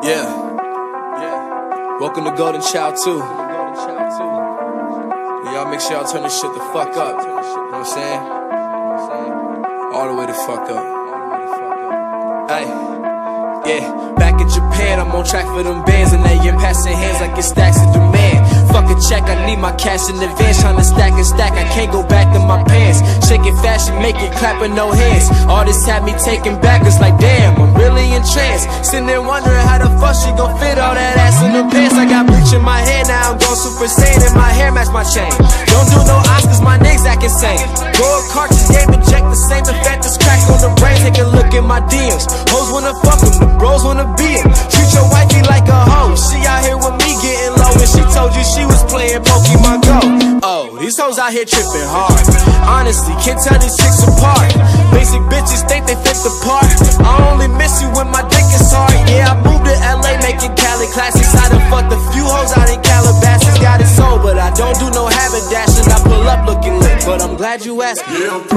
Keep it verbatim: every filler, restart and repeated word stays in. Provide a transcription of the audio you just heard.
Yeah. Yeah. Welcome to Golden Child two. Y'all make sure y'all turn this shit the fuck up. You know what I'm saying? All the way the fuck up. Hey. Yeah. Back in Japan, I'm on track for them bands, and they in passing hands like it's stacks of demand. Fuck a check, I need my cash in advance. Tryna stack and stack, I can't go back to my pants. Shaking fashion, make it clapping, no hands. All this had me taken back, it's like damn, I'm really in trance. Sitting there wondering how the fuck she gon' fit all that ass in the pants. I got bleach in my hair, now I'm going Super Saiyan, and my hair match my chain. Don't do no Oscars, my niggas act insane. Go a cartridge game, inject the same effect as crack on the brain. Take a look at my D Ms. Hoes wanna fuck them, the bros wanna be em. Treat your wifey like a hoe. She out here with me getting low, and she told you she was playing Pokemon Go. Oh, these hoes out here tripping hard. Honestly, can't tell these chicks apart. Basic bitches think they fit the part. I only miss you when my dick is hard. Yeah, I moved to L A making Cali classics. I done fucked a few hoes out in Calabasas. Got it sold, but I don't do no haberdashing. I pull up looking lit, but I'm glad you asked me. Yeah,